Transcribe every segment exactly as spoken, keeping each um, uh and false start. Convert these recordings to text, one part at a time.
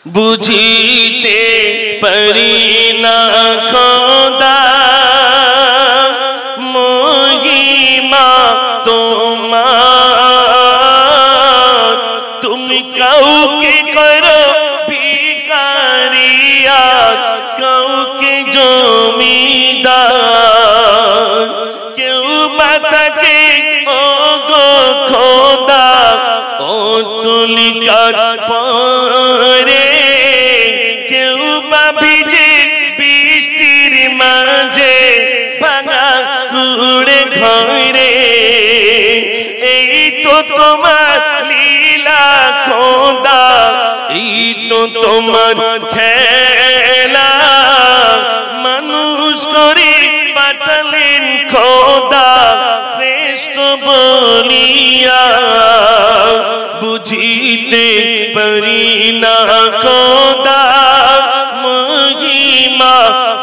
বুঝিতে পারি না খোদা মহিমা তোমার তুমি কাউকে করো ভিখারিয়াত কাউকে জমিদার কেউ বা তাকে ওগো খোদা অতুল কাঠ পরে কেউ বা ভিজে বৃষ্টির মাঝে ভাঙা কুড়ে ঘরে এই তো তোমার লীলা খোদা এই তো তোমার খেলা মানুষ করে পাঠালেন খোদা শ্রেষ্ঠ বলিয়া বুঝিতে পারি না খোদা মহিমা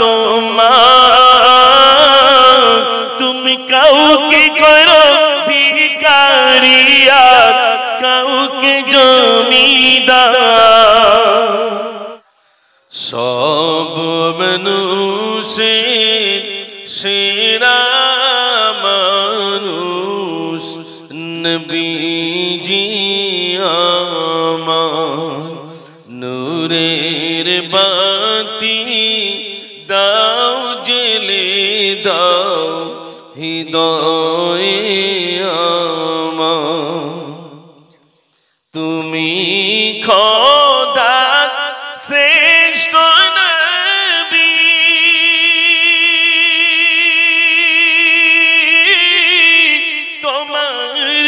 তোমার তুমি কাউকে করো ভিখারিয়াত কাউকে জমিদার সব মানুষের সেরা মানুষ নবীজি আমার নূরের বাতি দাও জেলে দাও হৃদয়ে আমার তুমি খোদা শ্রেষ্ঠ নবী তোমার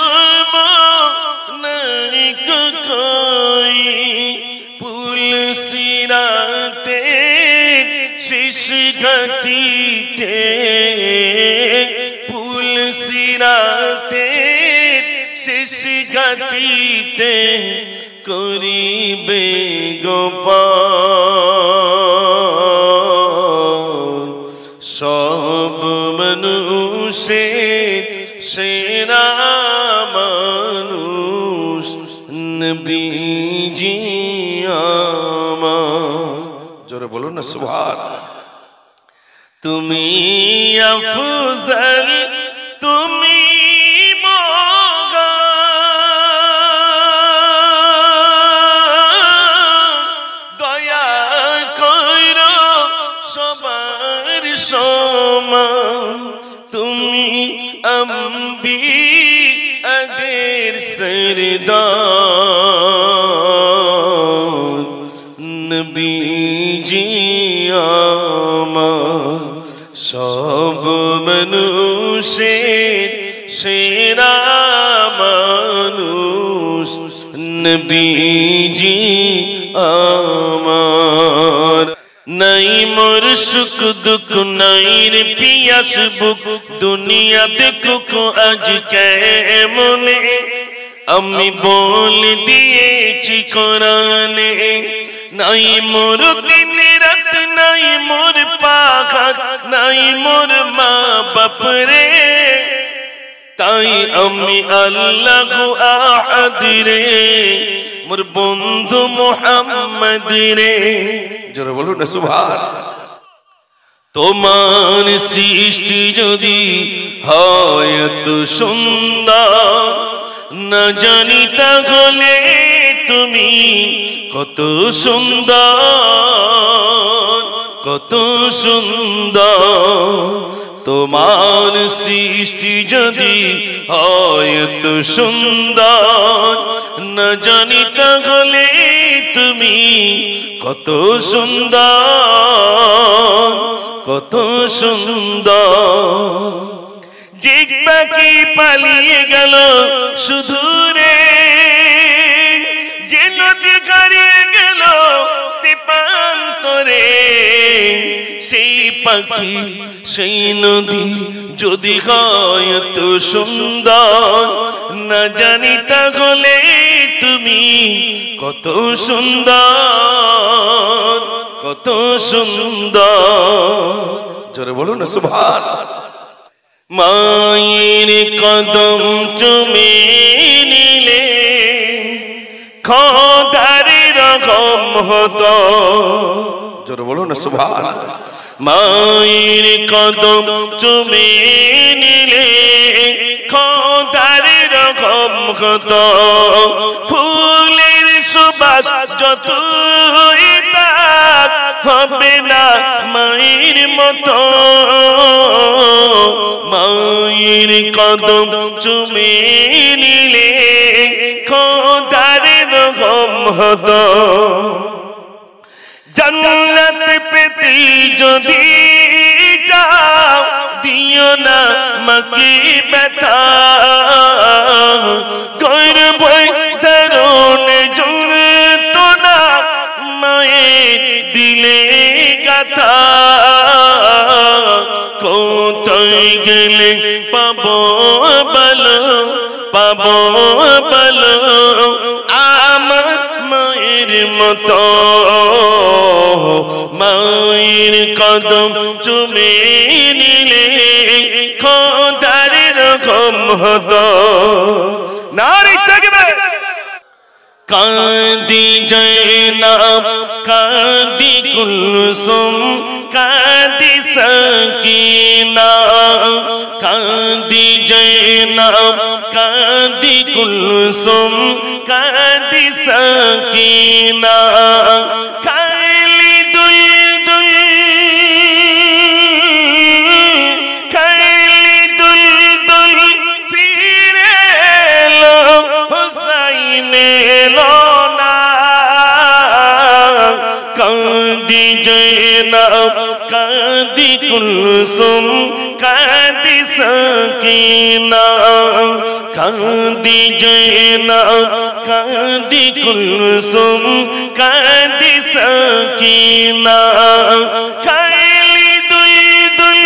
সমান কই পুলসিরাতে শেষ ঘাটিতে পুলসিরাতে শেষ ঘাটিতে করিবে গোপাল সব মানুষের সেরা মানুষ নবীজি আমার জোরে বলুন না সুবহানাল্লাহ তুমি আফজল তুমি তুমি আম্বিয়াদের সরদার নবীজি আমার সব মানুষের সেরা মানুষ নবীজি আমার নাই মোর সুখ দুঃখ নাই রে পিয়াস বুক দুনিয়া দেখুক আজ কেমনে আমি বলে দিয়েছি কোরআনে নাই মোর দিন রাত নাই মোর পাখাত নাই মোর মা বাপ রে তাই আমি আল্লাহ আহাদ রে মোর বন্ধু মুহাম্মদ রে জোরে বলুন না সুবহানাল্লাহ তোমার সৃষ্টি যদি হয় এত সুন্দর না জানি তাহলে তুমি কত সুন্দর কত সুন্দর তোমার সৃষ্টি যদি হয় এত সুন্দর না জানি তাহলে তুমি কত সুন্দর কত সুন্দর যে পাখি পালিয়ে গেল শুধু রে যে নদী হারিয়ে গেল তেপান্তরে সেই পাখি সেই নদী যদি হয় এত সুন্দর না জানি তাহলে তুমি কত সুন্দর কত সুন্দর জোরে বলুন না সুবহানাল্লাহ মায়ের কদম চুমে নিলে খোদার রহম হতো জোরে বলুন না সুবহানাল্লাহ মায়ের কদম চুমে নিলে খোদার রকম হতো ফুলের সুবাস যতই তাক হবে না মায়ের মতো মায়ের কদম চুমে নিলে খোদার রকম হতো জান্নাত পেতে যদি চাও দিও না মাকে ব্যথা গর্ব দারুণ যন্ত্রণা মায়ের দিলে গাথা কোথায় গেলে পাবো বলো পাবো বলো আমার মায়ের মতো মায়ের কদম চুমে নিলে খোদার রকম হতো নারী তাকবীর কাঁদি জয়নাব কাঁদি কুলসুম কাঁদি সাকিনা কাঁদি জয়নাব কাঁদি কুলসুম কাঁদি সাকিনা খাইলি দুই দুই খাইলি দুই দুই ফিরে এলো হুসাইন এলো না কাঁদি জয়নাব কাঁদি কুলসুম কাঁদি সাকিনা কাঁদি জয়নাব কাঁদি কুলসুম কাঁদি সাকিনা খাইলি দুই দুই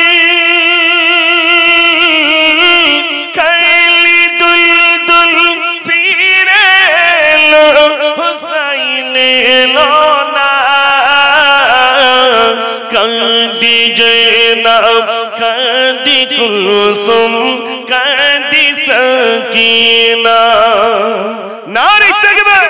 খাইলি দুই দুই ফিরে এলো হুসাইন এলো না কাঁদি জয়নাব কাঁদি কুলসুম কাঁদি সাকিনা নারী তাকবীর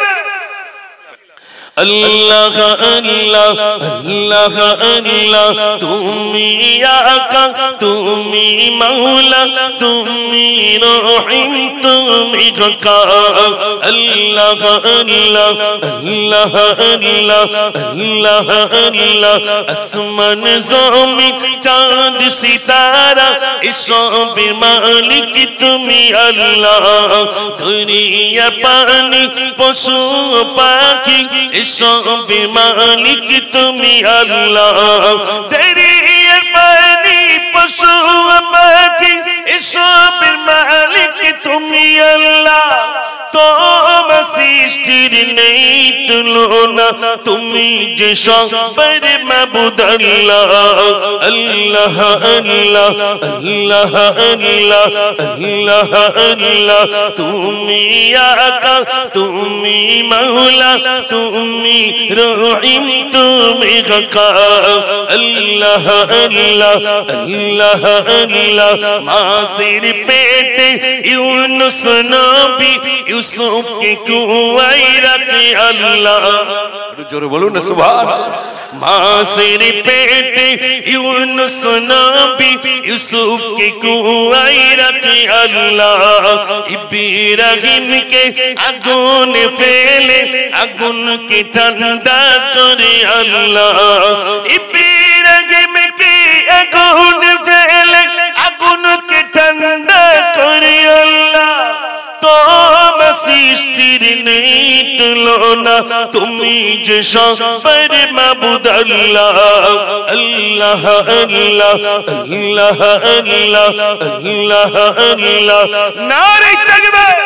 আল্লাহ আল্লাহ আল্লাহ আল্লাহ তুমি আকা তুমি মাওলা তুমি রহিম তুমি খোকা আল্লাহ আল্লাহ আল্লাহ আল্লাহ আল্লাহ আল্লাহ আসমান জমিন চাঁদ সিতারা এসবের মালিক তুমি আল্লাহ দুনিয়া পানি পশু পাখি এসবের মালিক তুমি আল্লাহ দরিয়ার পানি পশু পাখি এসবের মালিক তুমি আল্লাহ তোমার সৃষ্টির নেই তুলনা তুমি যে সবার মাবুদ আল্লাহ আল্লাহ আল্লাহ আল্লাহ আল্লাহ আল্লাহ আল্লাহ তুমি আকা তুমি মাওলা তুমি রহিম তুমি খোকা আল্লাহ আল্লাহ আল্লাহ আল্লাহ মাসির পেটে ইউনুস নবী ইউসুফ কে কুয়ায় রাখে আল্লাহ জোরে বলুন না সুবহানাল্লাহ মাসির পেটে ইউনুস নবী ইউসুফ কে কুয়ায় রাখে আল্লাহ ইব্রাহিম কে আগুন ফেলে আগুন কে ঠান্ডা করে আল্লাহ ইব্রাহিম কে আগুন ফেলে আগুন কে ঠান্ডা করে আল্লাহ তোমার সৃষ্টির নেই তুলনা তুমি যে সবার মাবুদ আল্লাহ আল্লাহ আল্লাহ আল্লাহ আল্লাহ আল্লাহ আল্লাহ নারী তাকবীর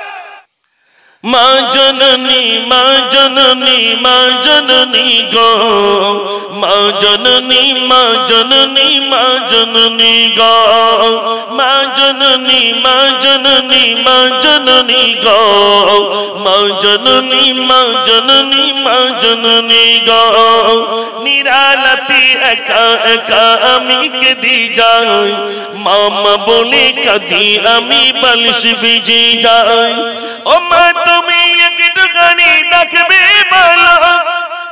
মা জননী মা জননী মা জননী গো মা জননী মা জননী মা জননী গো মা জননী মা জননী মা জননী গো মা জননী মা জননী মা জননী গো নিরালাতি একা একা আমি কেঁদে যাই মামা বলে কাঁদি আমি বালিশ ভিজে যাই ও মা তুমি একটুখানি ডাকবে বলো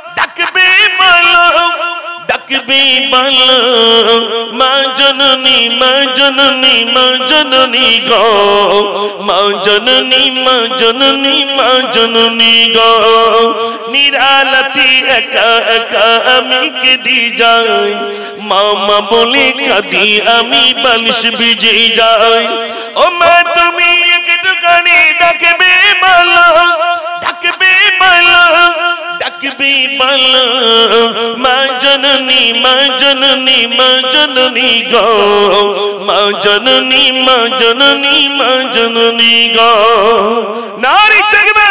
জননী মা জননী মা জননী গো মা জননী মা জননী মা জননী গো নিরালতি একা একা আমি কেঁদে যাই মামা বলে কাঁদি আমি বালিশ ভিজে যাই ও মা তুমি একটুখানি ডাকবে বলো ডাকবে বলো ডাকবে বলো মা জননী মা জননী মা জননী গো মা জননী মা জননী মা জননী গো নারী থাকবে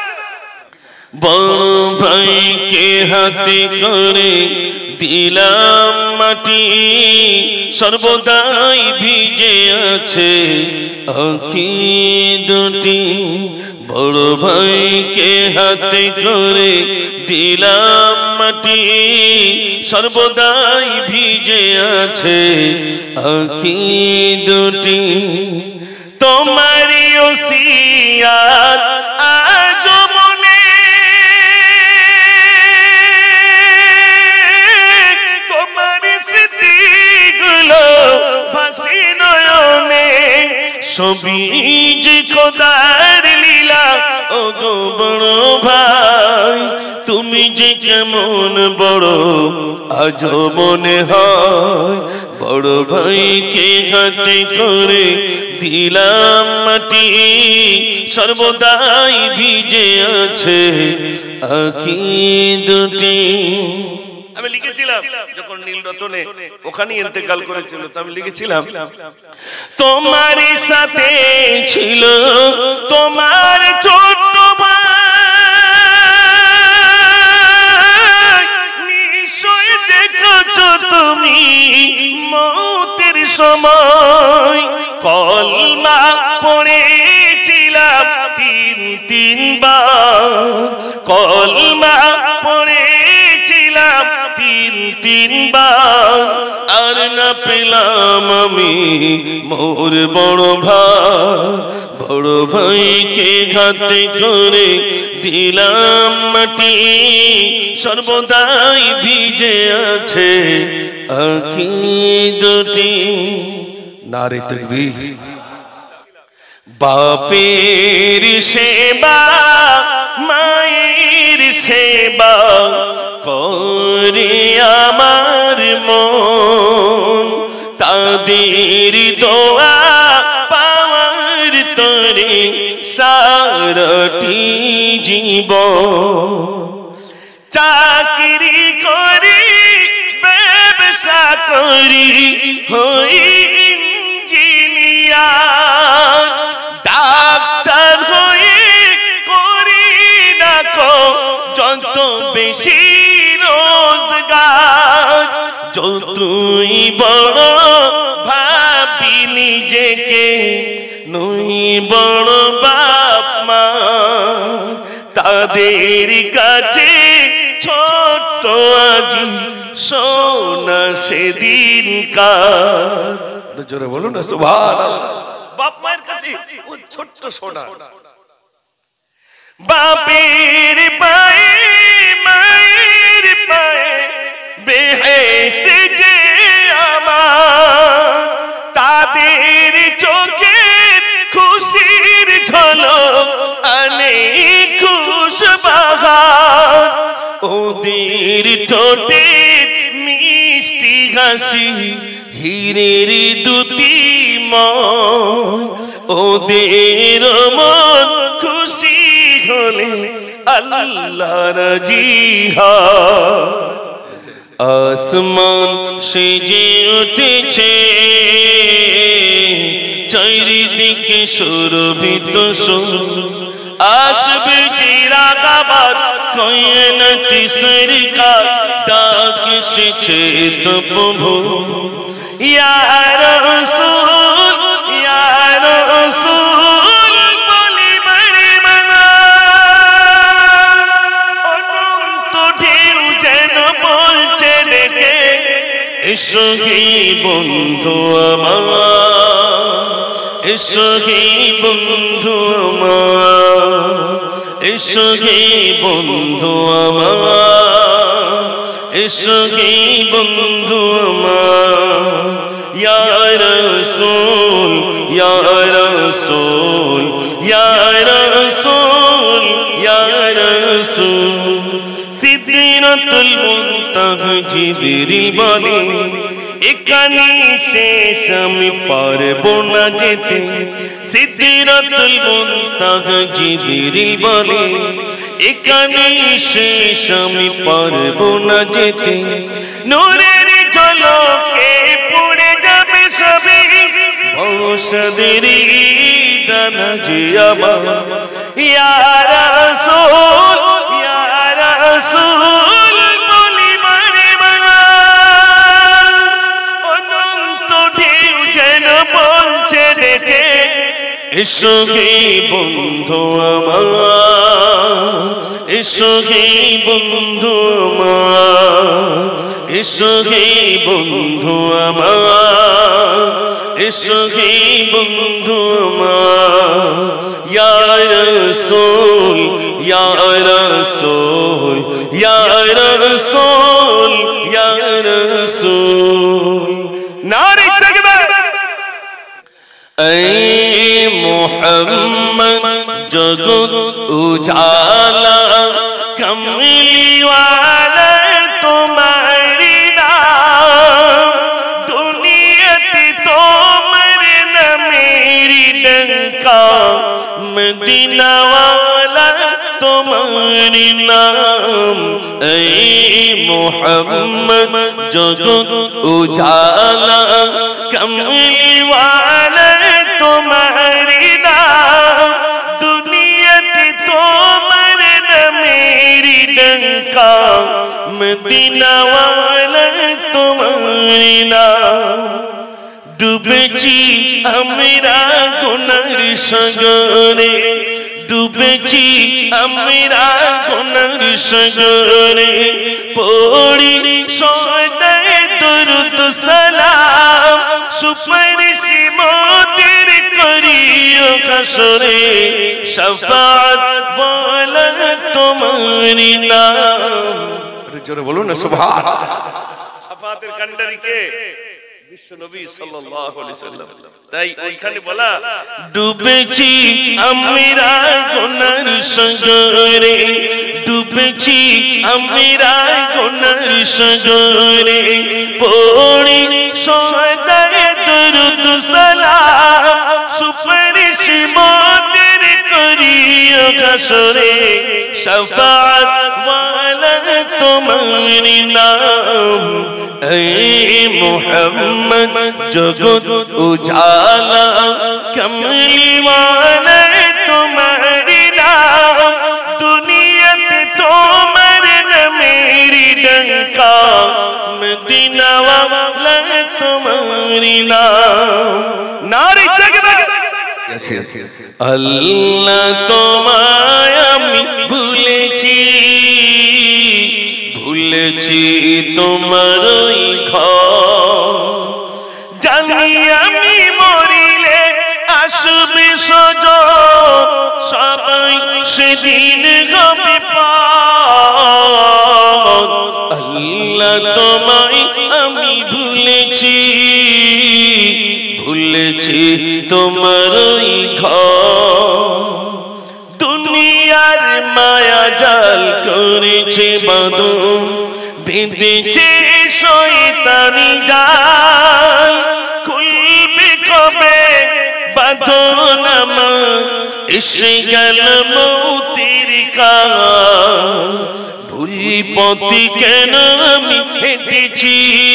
বড় ভাইকে হাতে করে দিলাম মাটি সর্বদাই ভিজে আছে আঁখি দুটি বড় ভাইকে হাতে করে দিলাম মাটি সর্বদাই ভিজে আছে আঁখি দুটি তোমারই ওসিয়াত আজ মনে তোমারই স্মৃতিগুলো ভাসি নয়নে সবই যে খোদার লীলা ও গো বড় ভাই তুমি যে কেমন বড় আজ মনে হয় বড় ভাইকে হাতে করে দিলাম মাটি সর্বদাই ভিজে আছে আঁখি দুটি আমি লিখেছিলাম যখন নীলরতনে ওখানে ইন্তেকাল করেছিল তো আমি লিখেছিলাম তোমার সাথে ছিল তোমার ছোট ভাই নিশ্চয় দেখেছো তুমি মৌতের সময় কলমা পড়েছিলাম তিন তিনবার কলমা পড়েছিলাম তিন তিনবার আর না পেলাম আমি মোর বড় ভাই বড় ভাইকে হাতে করে দিলাম মাটি সর্বদাই ভিজে আছে আঁখি দুটি নারে তাকবীর বাপের সেবা মায়ের সেবা করে আমার মন তাদের দোয়া পাওয়ার তরে সারাটি জীবন চাকরি করি ব্যবসা করি হই ইঞ্জিনিয়ার ডাক্তার হয়ে করি না কো যত বেশি রোজগার যতই বড় ভাবি নিজেকে নই বড় বাপ মা তাদের কাছে ছোট্ট আজি সোনা সেদিন কার জোরে বলুন না সুবহানাল্লাহ বাপ মায়ের কাছে ওই ছোট্ট সোনা বাপের পায়ে মায়ের পায়ে বেহেশত যে আমার তাদের চোখে খুশির ঝলক আনে খুশবাহার ওদের ঠোঁটে মিষ্টি হাসি হীরের দুটি মন ওদের মন খুশি হলে আল্লাহ রাজি হয় আসমান সেজে উঠেছে চারিদিকে সুরভিত সুর আসবে চিরাগাবাদ কয়নতি সরকার ডাক এসেছে তো প্রভু ইয়া রাসূল ইয়া রাসূল বলি বলি মানা অনন্ত ঢেউ যেন বলছে ডেকে এসো হে বন্ধু আমার এসো হে বন্ধু আমার এসো হে বন্ধু আমার এসো হে বন্ধু আমার ইয়া রাসূল ইয়া রাসূল ইয়া রাসূল ইয়া রাসূল সিদরাতুল মুনতাহা জিবরিল বলে এখানে শেষ আমি পারবো না যেতে সিদরাতুল মুনতাহা জিবরিল বলে এখানে শেষ আমি পারবো না যেতে নূরের ঝলকে পুড়ে যাবে সবই বংশদের ডানা যে আমার ইয়া রাসূল ইয়া রাসূল বলি মানে বাবা অনন্ত ঢেউ যেন বলছে দেখে এসো হে বন্ধু আমার এসো হে বন্ধু আমার এসো হে বন্ধু আমার এসো হে বন্ধু আমার ইয়া রাসূল ইয়া রাসূল ইয়া রাসূল ইয়া রাসূল নারে তাকবীর ऐ मोहम्मद जगत उजाला कमली वाला तुम्हारी नाम दुनियाती तुम्हारे न मेरी डंका मदीना वाला तुम्हारी नाम ऐ मोहम्मद जगत उजाला कमली वाला तुम्हारी नाम दुनियाती तुम्हारे न मेरी डंका मदीना वाला तुम्हारी नाम डूबेছি আমরা গুনার সাগরে ডুবেছি আমরা গুনার সাগরে পড়ি সদা দরুদ সালাম সুপারিশ মোদের করিও হাসরে শাফাত বলা তোমারি নাম জোরে বলুন না সুবহানাল্লাহ শাফাতের কান্ডারি কে বিশ্ব নবী সাল্লাল্লাহু আলাইহি সাল্লাম তাই ওইখানে বলা ডুবেছি আমরা গুনার সাগরে ডুবেছি আমরা গুনার সাগরে পড়ি সদা দরুদ সালাম সুপারিশ মোদের করিও হাসরে শাফাত ওয়ালা তোমারি নাম ऐ मोहम्मद जगत उजाला कमली वाला तुम्हारी नाम दुनियाते तुम्हारे न मेरी डंका मदीना वाला तुम्हारी नाम नारे ताकबीर अल्लाह তোমায় আমি ভুলেছি ভুলেছি তোমার ওই ঘর জানি আমি মরিলে আসবে সজন সবাই সেদিন হবে পার আল্লাহ তোমায় আমি ভুলেছি ভুলেছি তোমার ওই ঘর দুনিয়ার মায়া জাল করেছে বাঁধন বেঁধেছে শয়তানি জাল খুলবে কবে বাঁধন আমার এসে গেল মৌতের কাল ভুল পথে কেন আমি হেঁটেছি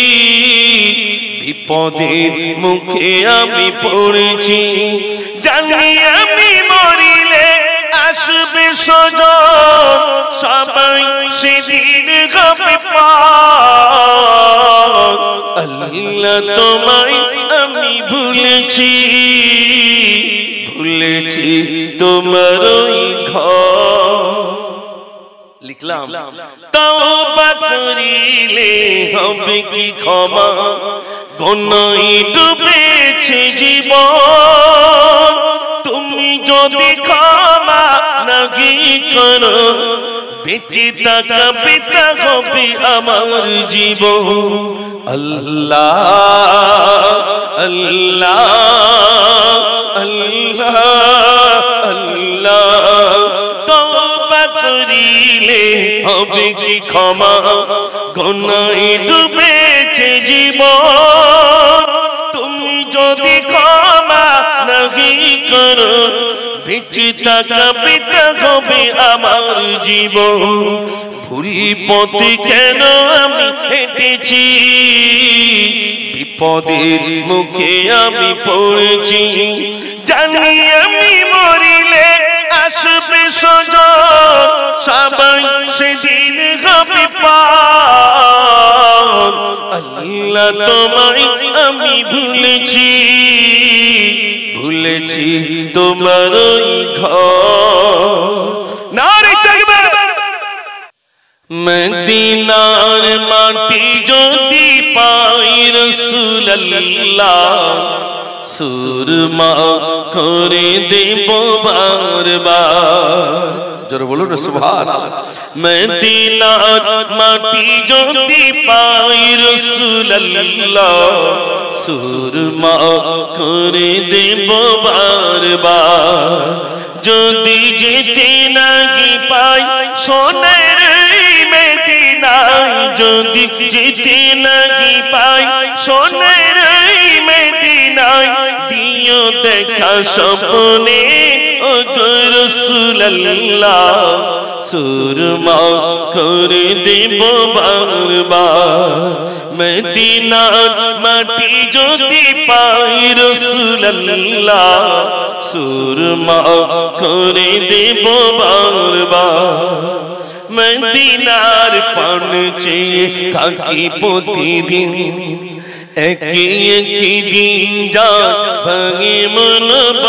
বিপদের মুখে আমি পড়েছি জানি আমি মরিলে আসবে সজন সবাই সেদিন হবে পার আল্লাহ তোমায় আমি ভুলেছি ভুলেছি তোমার ওই ঘর লিখলাম তওবা করিলে হবে কি ক্ষমা গুনাহে ডুবেছে জীবন তুমি যদি ক্ষমা নাহি করো বেঁচে থাকবে থাকবে আমার জীবন আল্লাহ আল্লাহ আল্লাহ আল্লাহ তওবা করিলে হবে কি ক্ষমা গুনাহে ডুবেছে জীবন তুমি যদি ক্ষমা নাহি করো বেঁচে থাকবে থাকবে আমার জীবন ভুল পথে কেন আমি হেঁটেছি বিপদের মুখে আমি পড়েছি জানি আমি মরিলে আসবে সজন সবাই সেদিন হবে পার আল্লাহ তোমায় আমি ভুলেছি ভুলেছি তোমার ওই ঘর নারে তাকবীর মদিনার মাটি যদি পাই রাসূলুল্লাহ সুরমা করে দেব বারবার জোরে বলুন সুবহানাল্লাহ মদিনার মাটি যদি পাই রাসূলুল্লাহ সুরমা করে দেব বারবার যদি যেতে নাহি পাই সোনার মদিনায় যদি যেতে নাহি পাই সোনার মদিনায় দিও দেখা স্বপ্নে ও রাসূলুল্লাহ সুরমা করে দেব বারবার মদিনার মাটি যদি পাই রাসূলুল্লাহ সুরমা করে দেব বারবার মদিনার পান চেয়ে থাকি প্রতিদিন একই একই দিন যা ভাঙে মন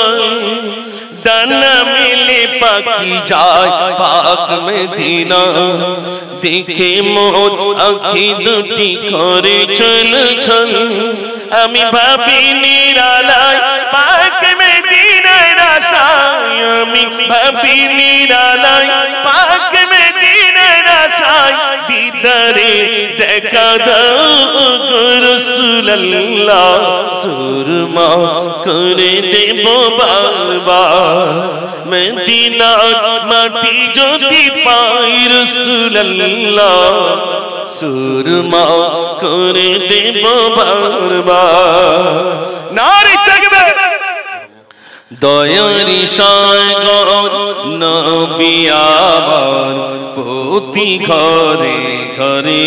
ডানা মেলে পাখি যায় পাক মদিনা দেখে মোর আঁখি দুটি করে চল চল আমি ভাবি নিরালায় পাক মদিনার আশায় আমি ভাবি নিরালায় পাক মদিনার আশায় দিদারে দেখা দাও রাসূলুল্লাহ সুরমা করে দেব বারবার মদিনার মাটি যদি পাই রাসূলুল্লাহ সুরমা করে দেব বারবার নারে তাকবীর দয়ারি সাগর নবী আমার প্রতি ঘরে ঘরে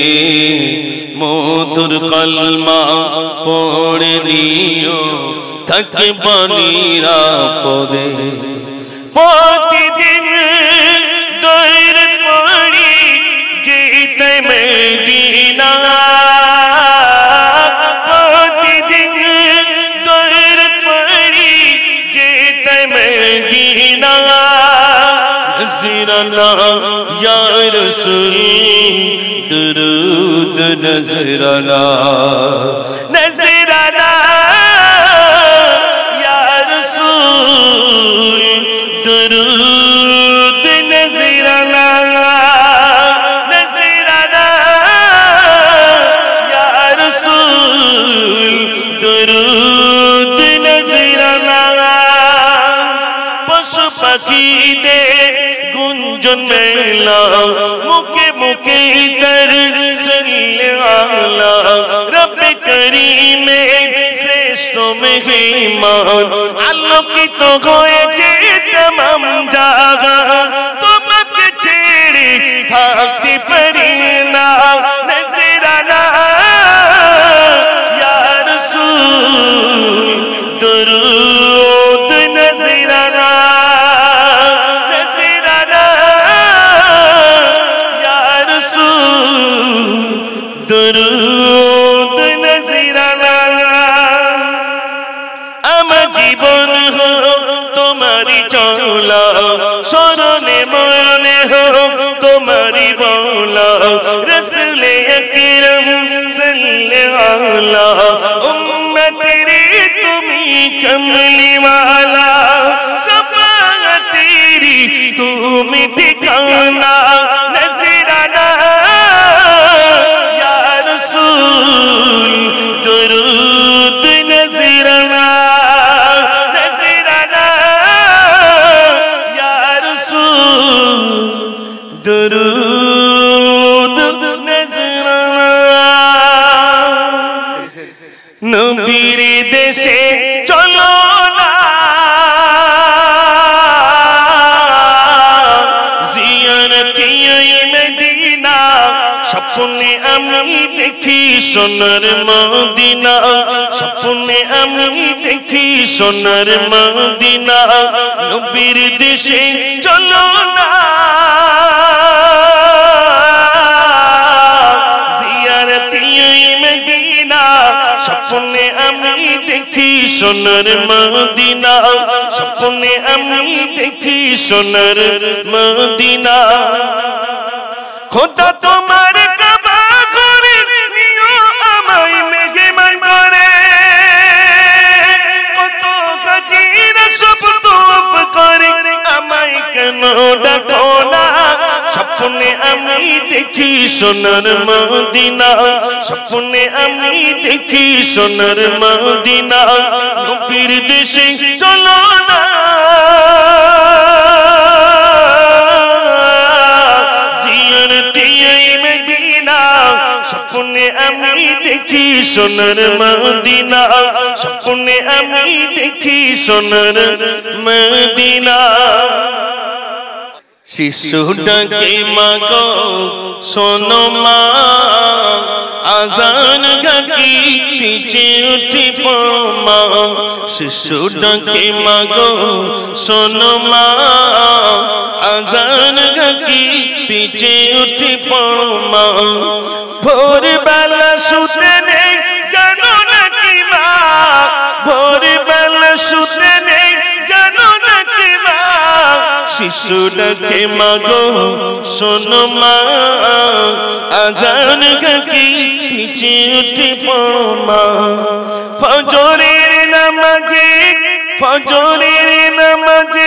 মধুর কলমা পড়ে নিও থাকব নিরাপদে প্রতিদিন দৌড় পড়ি যেতে মদিনা প্রতিদিন দৌড় পড়ি যেতে মদিনা নজরানা ইয়া রাসূল दुरूद नजराना नजराना या रसूल दुरूद नजराना नजराना या रसूल दुरूद नजराना पशु पक्षी दे गुंजन मेला मुके मुके दर सल्ले आला रब करीम श्रेष्ठ मेहमान आलोकित হয়েছে तमाम জায়গা তোমাকে ছেড়ে থাকতে পারি না নজরানা ইয়া রাসূল দুরূদ নজরানা दुरूद नजराना আমার জীবন হোক তোমারি চলা স্মরণে মরণে হোক তোমারি বলা রাসূল আকরাম সাল্লাল্লাহু আলা উম্মতের তুমি কমলি ওয়ালা শাফাআতেরি তুমি ঠিকানা নজরানা ইয়া রাসূল দরুদ নজরানা নজরানা ইয়া রাসূল দরুদ নজরানা নবীর দেশে চলো না জিয়ারতে মদিনা স্বপ্নে আমি দেখি সোনার মদিনা স্বপ্নে আমি দেখি সোনার মদিনা নবীর দেশে চলো না জিয়ারতে মদিনা স্বপ্নে আমি দেখি সোনার মদিনা স্বপ্নে আমি দেখি সোনার মদিনা খোদা তোমার কাবা ঘরে নিও আমায় মেঘমায় করে কত হাজিরা সব তোপ করে আমায় কেন ডাকো না স্বপ্নে আমি দেখি সোনার মদিনা স্বপ্নে আমি দেখি সোনার মদিনা নবীর দেশে চলো না জিয়ারতে মদিনা স্বপ্নে আমি দেখি সোনার মদিনা স্বপ্নে আমি দেখি সোনার মদিনা শিশু ডাকে মাগো শোনো মা আজান ঘাটিতে উঠে পড়ো মা শিশু ডাকে মাগো শোনো মা আজান ঘাটিতে উঠে পড়ো মা ভোরবেলা শুতে নেই জানো নাকি মা ভোরবেলা শুতে নেই জানো নাকি মা শিশু ডাকে মাগো শোনো মা আজান ঘাটিতে উঠে পড়ো মা ফজরের নামাজে ফজরের নামাজে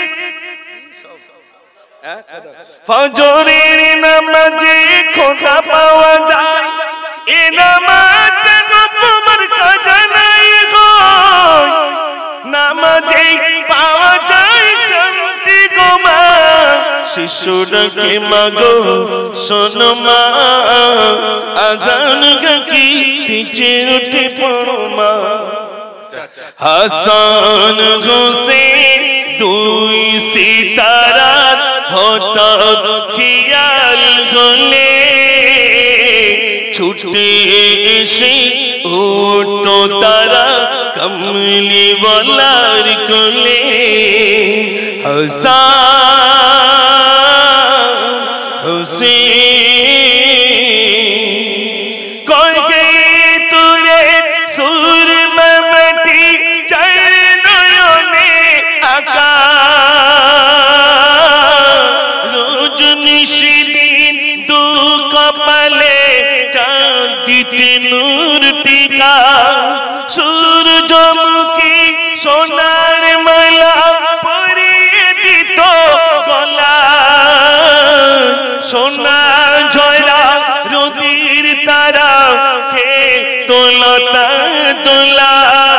ফজরের নামাজে খোদা পাওয়া যায় এ নামাজ যেন তোমার কাজা নাই গো নামাজে পাওয়া যায় শান্তি গো মা শিশু ডাকে মাগো শোনো মা আজান ঘাটিতে উঠে পড়ো মা হাসান হোসেন দুই সিতারা হঠাৎ খেয়াল হলে ছুটে এসে উঠতো তারা কমলি ওয়ালার কোলে হাসান হোসেন কয়ে তুরে সুর মাটি চার নয়নে আকা রোজ নিশিদিন দু কপালে চাঁদ দিতে নূর টিকা সূর্যমুখী সোনার মালা পরিয়ে দিত গলা সোনা ঝরা রোদির তারা খেত লতা দোলা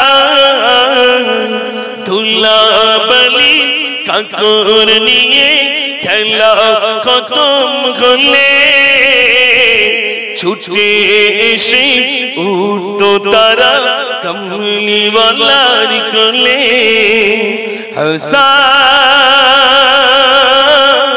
ধুলা বলি কাকর নিয়ে খেলা খতম হলে ছুটে এসে উঠতো তারা কমলি ওয়ালার কোলে হাসান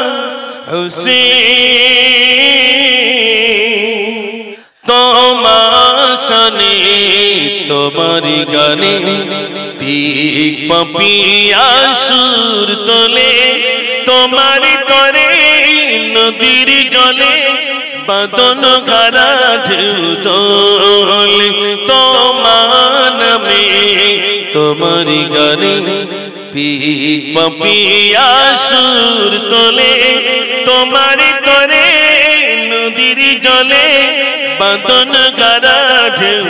হোসেন তোমার শানে তোমার গানে পিক পাপিয়া সুর তোলে তোমার তরে নদীর জলে বাদন ঘরা ঢেউ দোলে তোমার নামে তোমার গানে পিক পাপিয়া সুর তোলে তোমার তরে নদীর জলে বাদন ঘরা ঢেউ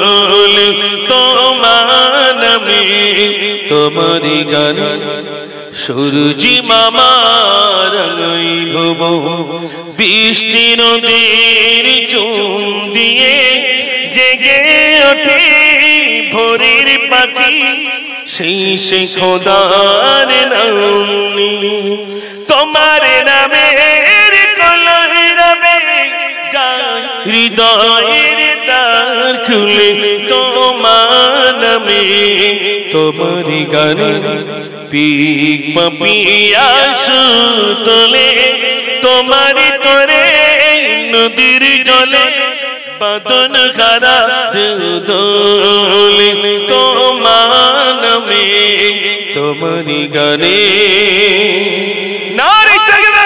দোলে তোমার নামে তোমার গানে সূরজি মামা রঙই ভব বৃষ্টি নদীর চুম দিয়ে জেগে ওঠে ভোরের পাখি সেই সে খোদার নাম নিয়ে তোমার নামের কলরবে যায় হৃদয়ের দ্বার খুলে তোমার নামে তোমার গানে পিক পাপিয়া সুর তোলে তোমার তোরে নদীর জলে বাদন খারা দোলে তোমার নামে তোমার গানে নারী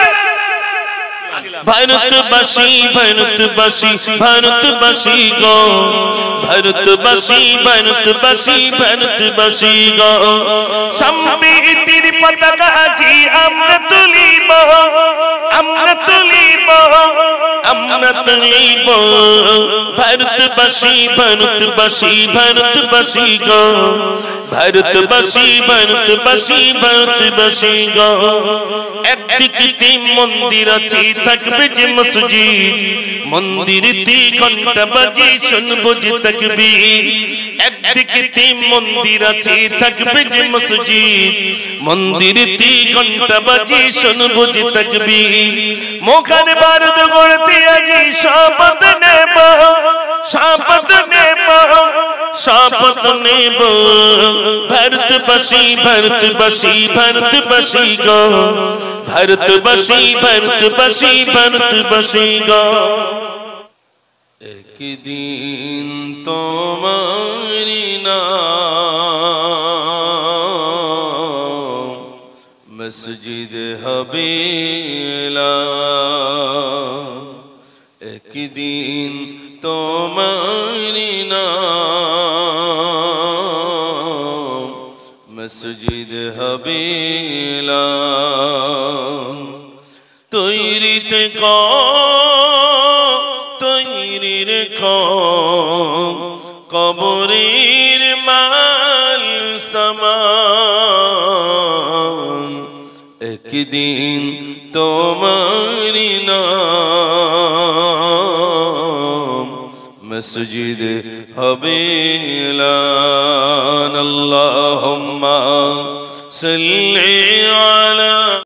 ভারতবাসী ভারতবাসী ভারতবাসী গো ভারতবাসী ভারতবাসী ভারতবাসী গো সম্প্রীতির পতাকা আজি আমরা তুলিব আমরা তুলিব আমরা তুলিব ভারতবাসী ভারতবাসী ভারতবাসী গো ভারতবাসী ভারতবাসী ভারতবাসী গো একদিকে মন্দির আছে থাকবে যে মসজিদ মন্দিরেতে ঘন্টা বাজে শুনবো যে তাকবীর একদিকে মন্দির আছে থাকবে যে মসজিদ মন্দিরেতে ঘন্টা বাজে শুনবো যে তাকবীর মুখান বারুদ গড়তে আজি শপথ নেব শপথ নেব শপথ নেব ভারতবাসী ভারতবাসী ভারতবাসী গো ভারতবাসী ভারতবাসী ভারতবাসী গো একদিন তোমারি নাম মসজিদ হবে একদিন তোমারি নাম মসজিদ হবে তৈরি থেকো তৈরি রেখো কবরের মাল সামান একদিন তোমারি নাম মসজিদ হবে আল্লাহুম্মা সাল্লি